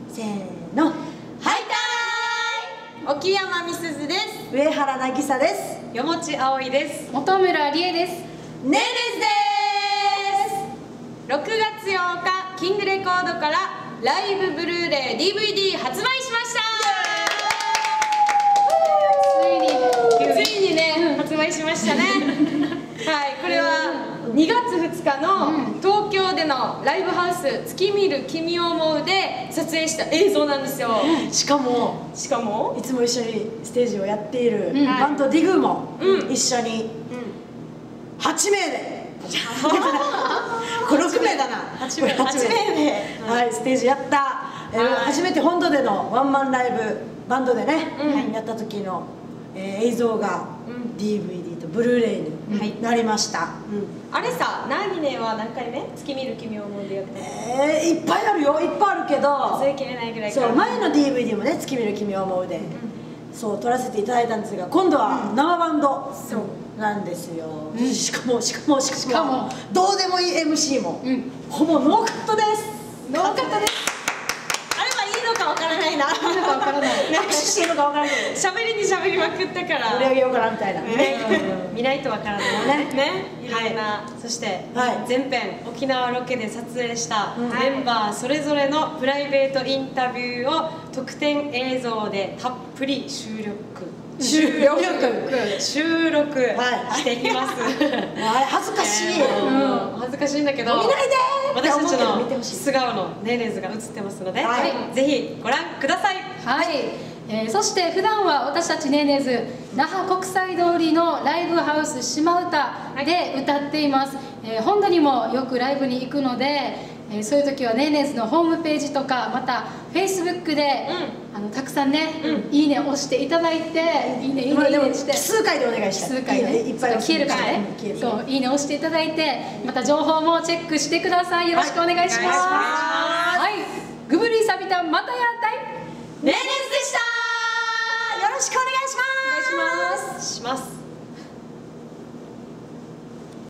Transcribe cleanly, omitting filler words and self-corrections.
せーの。はいたーい。 沖山みすずです。 上原なぎさです。 よもちあおいです。 本村理恵です。 ねね 6月8日キングレコードからライブブルーレイ DVD 発売しました。ついにね、発売しましたね。はい、これは2月2日の東京でのライブハウス月見る君を思うで撮影した映像なんですよ。 しかもいつも一緒にステージをやっているバンドディグも一緒に8名でこれ6名だな、8名ではいステージやった。初めて本土でのワンマンライブバンドでねやった時の映像が DVD とブルーレイになりました。 あれさ、何年は何回目？月見る君を思うでやって。 いっぱいあるよ、いっぱいあるけど数えきれないぐらいか。 そう、前の DVD もね月見る君を思うでそう撮らせていただいたんですが、今度は生バンドなんですよ。しかもどうでもいい MC もほぼノーカットです。 ノーカットです。あれはいいのかわからないな。 握手していいのかわからない。 喋りに喋りまくったから盛り上げようかなみたいな。 見ないとわからないね。いろんな、そして前編沖縄ロケで撮影したメンバーそれぞれのプライベートインタビューを特典映像でたっぷり収録していきます。 恥ずかしい。 恥ずかしいんだけど、 見ないで私たちの素顔のネーネーズが映ってますので、ぜひご覧ください。 はい、そして普段は私たちネーネーズ那覇国際通りのライブハウス島唄で歌っています。本土にもよくライブに行くので、そういう時はネーネーズのホームページとかまた Facebook でたくさんねいいね押していただいて、いいねして数回でお願いしたい。 数回ねいっぱい消えるからね、そういいね押していただいて、また情報もチェックしてください。よろしくお願いします。はい、グブリーサビタンまたやったい。 ネーネーズでした。